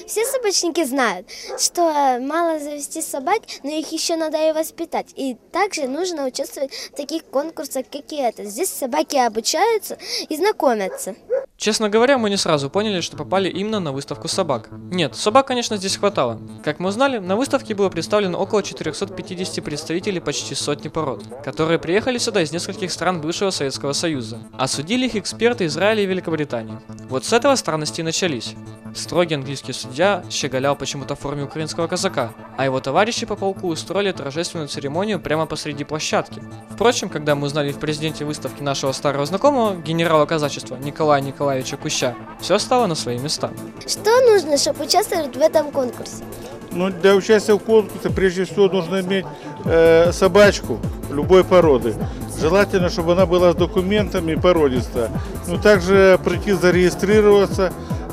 Все собачники знают, что мало завести собак, но их еще надо и воспитать. И также нужно участвовать в таких конкурсах, как и это. Здесь собаки обучаются и знакомятся. Честно говоря, мы не сразу поняли, что попали именно на выставку собак. Нет, собак, конечно, здесь хватало. Как мы узнали, на выставке было представлено около 450 представителей почти сотни пород, которые приехали сюда из нескольких стран бывшего Советского Союза. Осудили их эксперты Израиля и Великобритании. Вот с этого странности и начались. Строгий английский судья щеголял почему-то в форме украинского казака, а его товарищи по полку устроили торжественную церемонию прямо посреди площадки. Впрочем, когда мы узнали в президенте выставки нашего старого знакомого, генерала казачества Николая Николаевича Куща, все стало на свои места. Что нужно, чтобы участвовать в этом конкурсе? Ну, для участия в конкурсе прежде всего нужно иметь собачку любой породы. Желательно, чтобы она была с документами и породистая. Ну, также прийти зарегистрироваться,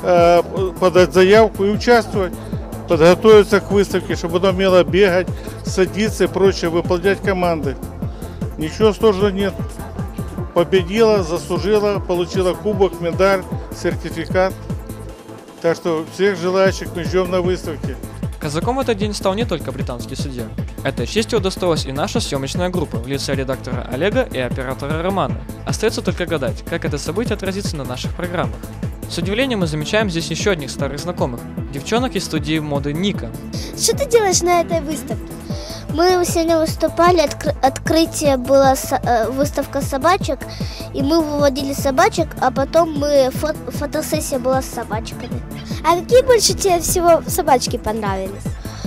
подать заявку и участвовать, подготовиться к выставке, чтобы она умела бегать, садиться и прочее, выполнять команды. Ничего сложного нет. Победила, заслужила, получила кубок, медаль, сертификат. Так что всех желающих мы ждем на выставке. Казаком в этот день стал не только британский судья. Этой честью удостоилась и наша съемочная группа в лице редактора Олега и оператора Романа. Остается только гадать, как это событие отразится на наших программах. С удивлением мы замечаем здесь еще одних старых знакомых – девчонок из студии моды Ника. Что ты делаешь на этой выставке? Мы сегодня выступали, открытие была выставка собачек, и мы выводили собачек, а потом фотосессия была с собачками. А какие больше тебе всего собачки понравились?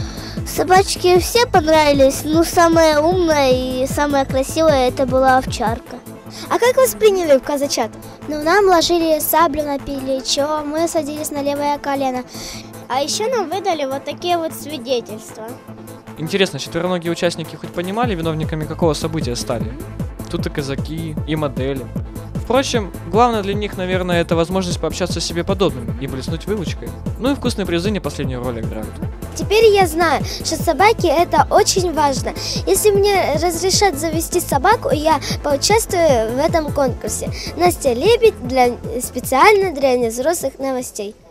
Собачки все понравились, но самая умная и самая красивая это была овчарка. А как вас приняли в казачат? Ну, нам ложили саблю на плечо, мы садились на левое колено. А еще нам выдали вот такие вот свидетельства. Интересно, четвероногие участники хоть понимали, виновниками какого события стали? Тут и казаки, и модели. Впрочем, главное для них, наверное, это возможность пообщаться с себе подобными и блеснуть выучкой. Ну и вкусные призы не последнюю роль играют. Теперь я знаю, что собаки это очень важно. Если мне разрешат завести собаку, я поучаствую в этом конкурсе. Настя Лебедь специально для взрослых новостей.